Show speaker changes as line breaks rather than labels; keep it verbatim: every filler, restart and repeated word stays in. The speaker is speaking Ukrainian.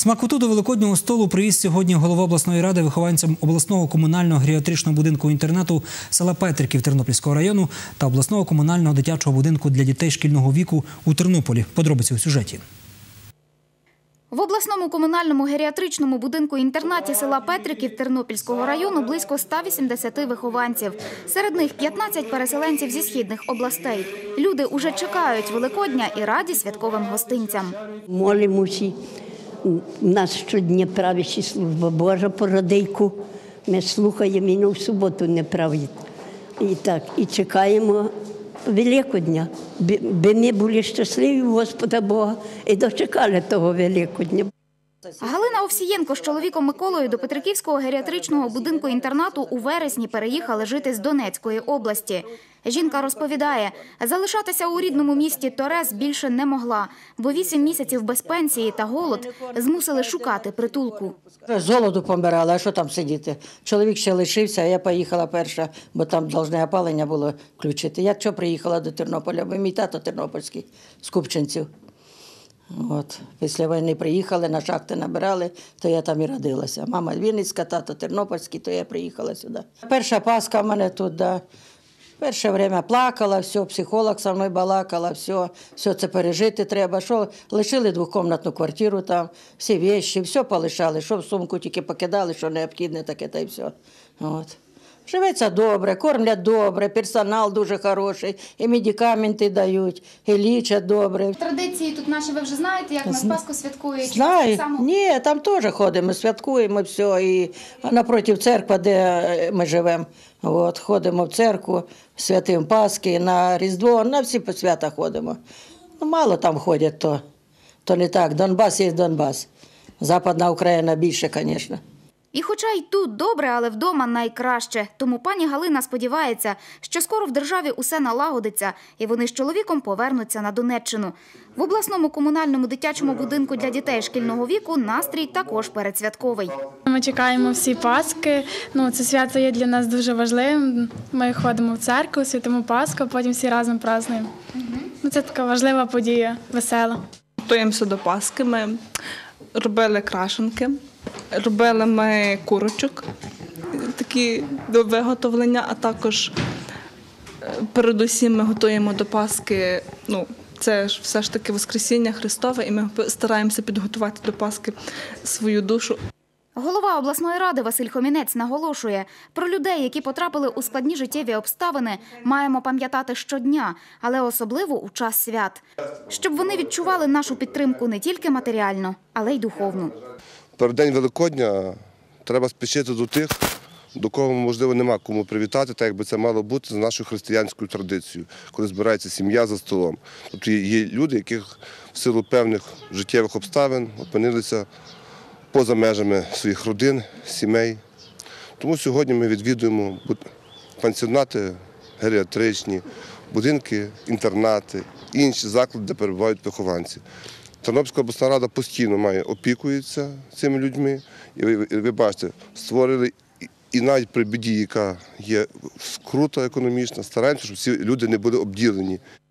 Смакоту до великоднього столу привіз сьогодні голова обласної ради вихованцям обласного комунального геріатричного будинку-інтернату села Петриків Тернопільського району та обласного комунального дитячого будинку для дітей шкільного віку у Тернополі. Подробиці у сюжеті.
В обласному комунальному геріатричному будинку-інтернаті села Петриків Тернопільського району близько ста вісімдесяти вихованців. Серед них п'ятнадцять переселенців зі східних областей. Люди уже чекають Великодня і раді святковим гостинцям.
Молимося. У нас щодня править служба Божа по радійку. Ми слухаємо і в суботу не править. І так, і чекаємо Великодня. Би ми були щасливі в Господа Бога і дочекали того Великодня.
Галина Овсієнко з чоловіком Миколою до Петриківського геріатричного будинку-інтернату у вересні переїхали жити з Донецької області. Жінка розповідає, залишатися у рідному місті Торез більше не могла, бо вісім місяців без пенсії та голод змусили шукати притулку.
З голоду помирала, а що там сидіти? Чоловік ще лишився, а я поїхала перша, бо там повинне опалення було включити. Я що приїхала до Тернополя, бо мій тато тернопільський, з Купчинців. От. Після війни приїхали, на шахти набирали, то я там і родилася. Мама Вінницька, тато тернопільський, то я приїхала сюди. Перша Пасха в мене тут, да. Перше время плакала, все, психолог со мною балакала, все, все це пережити треба. Що, лишили двокімнатну квартиру там, всі речі, все полишали, що в сумку тільки покидали, що необхідне таке, та й все. От. Живеться добре, кормлять добре, персонал дуже хороший, і медикаменти дають, і лічать добре.
Традиції тут наші ви вже знаєте, як на Пасху святкують?
Знаю. Ні, там теж ходимо, святкуємо все. І напроти церкви, де ми живемо, от, ходимо в церкву, святим Пасхи, на Різдво, на всі свята ходимо. Ну, мало там ходять, то, то не так. Донбас є Донбас. Западна Україна більше, звісно.
І хоча й тут добре, але вдома найкраще. Тому пані Галина сподівається, що скоро в державі усе налагодиться, і вони з чоловіком повернуться на Донеччину. В обласному комунальному дитячому будинку для дітей шкільного віку настрій також передсвятковий.
Ми чекаємо всі Пасхи. Ну, це свято є для нас дуже важливим. Ми ходимо в церкву, святимо Пасху, а потім всі разом празднуємо. Ну, це така важлива подія, весела.
Готуємося до Пасхи, ми робили крашенки. Робили ми курочок, такі до виготовлення, а також передусім ми готуємо до Пасхи, ну, це ж все ж таки Воскресіння Христове, і ми стараємося підготувати до Пасхи свою душу.
Голова обласної ради Василь Хомінець наголошує, про людей, які потрапили у складні життєві обставини, маємо пам'ятати щодня, але особливо у час свят. Щоб вони відчували нашу підтримку не тільки матеріально, але й духовну.
Перед День Великодня треба спішити до тих, до кого, можливо, нема кому привітати, так якби це мало бути за нашою християнською традицією, коли збирається сім'я за столом. Тобто є люди, яких в силу певних життєвих обставин опинилися поза межами своїх родин, сімей. Тому сьогодні ми відвідуємо пансіонати геріатричні, будинки, інтернати, інші заклади, де перебувають вихованці. Тернопільська обласна рада постійно має опікується цими людьми. І ви, ви бачите, створили, і навіть при біді, яка є скрута економічна, стараємося, щоб ці люди не були обділені.